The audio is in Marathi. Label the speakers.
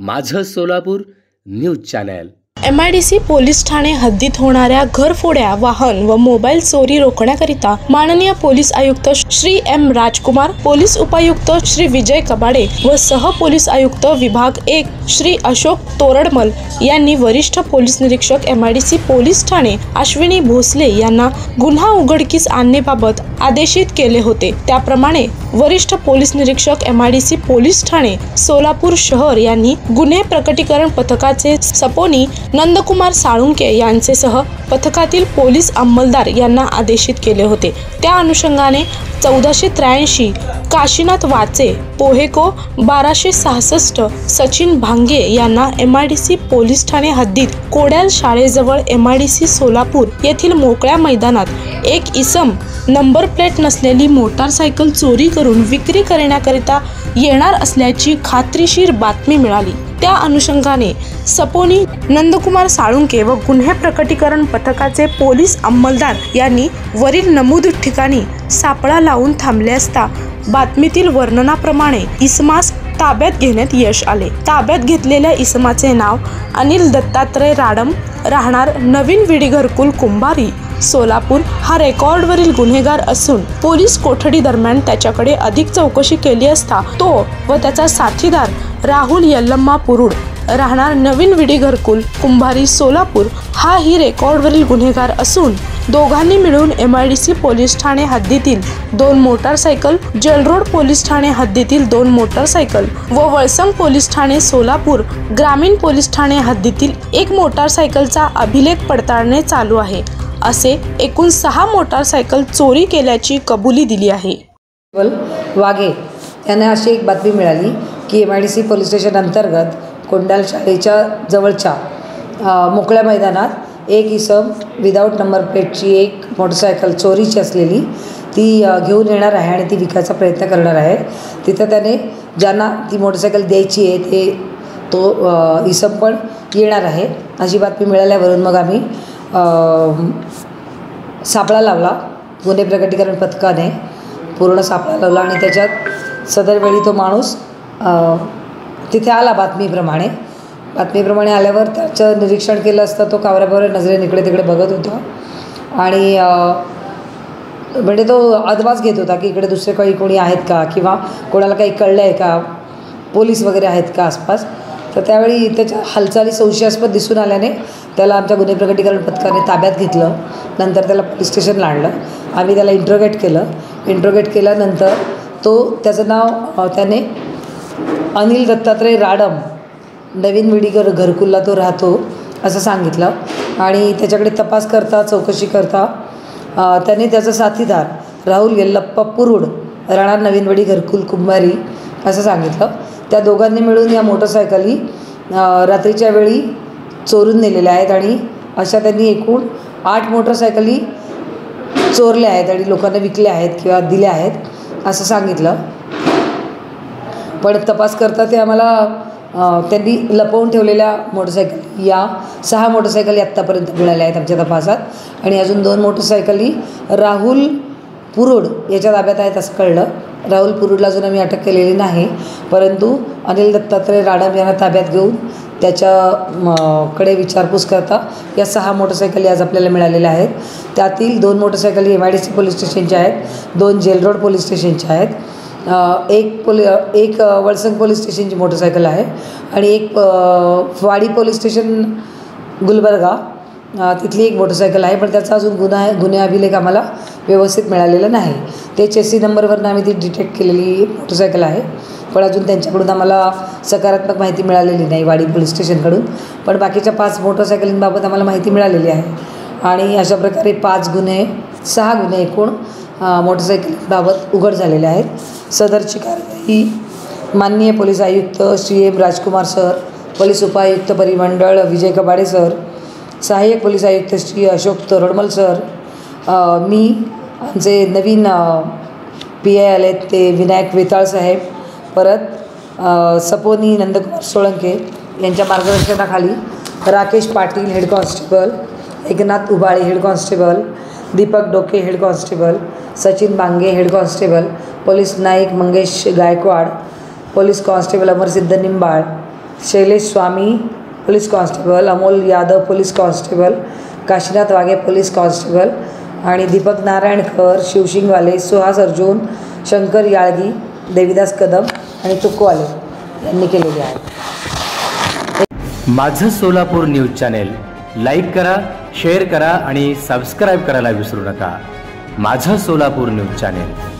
Speaker 1: माझं Solapur news channel.
Speaker 2: MIDC police ठाणे हद्दीत होणाऱ्या घरफोड्या, वाहन व मोबाईल चोरी रोखण्याकरिता माननीय पोलीस आयुक्त श्री M राजकुमार, पोलीस उपायुक्त श्री विजय कबाडे व सह पोलीस आयुक्त विभाग 1 श्री अशोक तोरडमल यांनी वरिष्ठ पोलीस निरीक्षक MIDC पोलीस ठाणे अश्विनी भोसले यांना गुन्हा उघडकीस आणण्याबाबत आदेशित केले होते। त्याप्रमाणे वरिष्ठ पोलीस निरीक्षक MIDC पोलीस ठाणे सोलापूर शहर यांनी गुन्हे प्रकटीकरण पथकाचे सपोनी नंदकुमार साळुंके यांचेसह पथकातील पोलीस अंमलदार यांना आदेशित केले होते। त्या अनुषंगाने 1483 काशीनाथ वाचे, पोहेको 1266 सचिन भांगे यांना MIDC पोलीस ठाणे हद्दीत कोड्याल शाळेजवळ MIDC सोलापूर येथील मोकळ्या मैदानात एक इसम नंबर प्लेट नसलेली मोटारसायकल चोरी करून विक्री करण्याकरिता येणार असल्याची खात्रीशीर बातमी मिळाली। त्या अनुषंगाने सपोनी नंदकुमार साळुंके व गुन्हे प्रकटीकरण पथकाचे पोलीस अंमलदार यांनी वरील नमूद ठिकाणी सापळा लावून थांबले असता बातमीतील वर्णनाप्रमाणे इसमास ताब्यात घेण्यात यश आले। ताब्यात घेतलेल्या इसमाचे नाव अनिल दत्तात्रय राडम, राहणार नवीन विडी घरकुल कुंभारी सोलापूर हा रेकॉर्डवरील गुन्हेगार असून पोलीस कोठडी दरम्यान त्याच्याकडे अधिक चौकशी केली असता तो व त्याचा साथीदार राहुल यल्लम्मा पुरुड, राहणार नवीन विडी घरकुल कुंभारी सोलापूर हा ही रेकॉर्डवरील गुन्हेगार असून दोघांनी मिळून MIDC पोलीस ठाणे हद्दीतील 2 मोटारसायकल, जेलरोड पोलीस ठाणे हद्दीतील 2 मोटारसायकल व वळसंग पोलीस ठाणे सोलापूर ग्रामीण पोलीस ठाणे हद्दीतील 1 मोटारसायकलचा अभिलेख पडताळणे चालू आहे। असे एकूण 6 मोटारसायकल चोरी केल्याची कबुली दिली आहे।
Speaker 3: वाघे यांना अशी एक बातमी मिळाली की MIDC पोलीस स्टेशन अंतर्गत कोंडाल शाळेच्या जवळच्या मोकळ्या मैदानात एक इसम विदाऊट नंबर प्लेटची एक मोटरसायकल चोरीची असलेली ती घेऊन येणार आहे आणि ती विकायचा प्रयत्न करणार आहे। तिथं त्याने ज्यांना ती मोटरसायकल द्यायची आहे ते तो इसम पण येणार आहे अशी बातमी मिळाल्यावरून मग आम्ही सापळा लावला। गुन्हे प्रकटीकरण पथकाने पूर्ण सापळा लावला आणि त्याच्यात सदरवेळी तो माणूस तिथे आला। बातमीप्रमाणे आल्यावर त्याचं निरीक्षण केलं असता तो कावऱ्याबावऱ्या नजरेने इकडे तिकडे बघत होता आणि म्हणजे तो अदमास घेत होता की इकडे दुसरे काही कोणी आहेत का किंवा कोणाला काही कळलं आहे का, पोलीस वगैरे आहेत का आसपास। तर त्यावेळी त्याच्या हालचाली संशयास्पद दिसून आल्याने त्याला आमच्या गुन्हे प्रकटीकरण पथकाने ताब्यात घेतलं। नंतर त्याला पोलीस स्टेशनला आणलं। आम्ही त्याला इंट्रोगेट केल्यानंतर त्याचं नाव त्याने अनिल दत्तात्रय राडम, नवीन विडी घरकुलला तो राहतो असं सांगितलं आणि त्याच्याकडे तपास करता चौकशी करता त्याने त्याचा साथीदार राहुल यल्लप्पा पुरुड, राहणार नवीन विडी घरकुल कुंभारी असं सांगितलं। त्या दोघांनी मिळून या मोटरसायकली रात्रीच्या वेळी चोरून नेलेल्या आहेत आणि अशा त्यांनी एकूण 8 मोटरसायकली चोरल्या आहेत आणि लोकांना विकल्या आहेत किंवा दिल्या आहेत असं सांगितलं। पण तपास करता ते आम्हाला त्यांनी लपवून ठेवलेल्या मोटरसायकल या 6 मोटरसायकली आत्तापर्यंत मिळाल्या आहेत आमच्या तपासात आणि अजून 2 मोटरसायकली राहुल पुरुड याच्या ताब्यात आहेत असं कळलं। राहुल पुरुडला अजून आम्ही अटक केलेली नाही, परंतु अनिल दत्तात्रय राडम यांना ताब्यात घेऊन त्याच्याकडे विचारपूस करता या 6 मोटरसायकली आज आपल्याला मिळालेल्या आहेत। त्यातील 2 मोटरसायकली MIDC पोलीस स्टेशनच्या आहेत, 2 जेलरोड पोलीस स्टेशनच्या आहेत, एक वळसंग पोलीस स्टेशनची मोटरसायकल आहे आणि एक वाडी पोलीस स्टेशन गुलबर्गा तिथली एक मोटरसायकल आहे। पण त्याचा अजून गुन्हे अभिलेख आम्हाला व्यवस्थित मिळालेला नाही। ते चेसी नंबरवरून आम्ही ती डिटेक्ट केलेली मोटरसायकल आहे, पण अजून त्यांच्याकडून आम्हाला सकारात्मक माहिती मिळालेली नाही वाडी पोलीस स्टेशनकडून। पण बाकीच्या 5 मोटरसायकलींबाबत आम्हाला माहिती मिळालेली आहे आणि अशा प्रकारे 6 गुन्हे एकूण मोटरसायकलींबाबत उघड झालेले आहेत। सदरची कारवाई माननीय पोलीस आयुक्त Shri M Rajkumar sir, police उपायुक्त परिमंडळ विजय कबाडे सर, सहाय्यक पोलीस आयुक्त श्री अशोक तोरडमल सर, मी आमचे नवीन PI आले ते विनायक वेताळ साहेब, परत सपोनी नंदकुमार सोळंके यांच्या मार्गदर्शनाखाली Rakesh Patil head constable, Eknath Ubale head constable, Deepak Doke head constable, Sachin Bange head constable, police नाईक Mangesh Gaikwad, police constable Amarsiddh Nimbal, Shailesh Swami police constable, Amol Yadav police constable, Kashinath Waghe police constable आणि दीपक नारायणकर, शिवशिंगवाले, सुहास अर्जुन, शंकर याळगी, देवीदास कदम आणि तुकवाले यांनी केलेले आहे.
Speaker 1: माझं सोलापूर न्यूज चॅनेल लाईक करा, शेअर करा आणि सबस्क्राईब करायला विसरू नका. माझं सोलापूर न्यूज चॅनेल.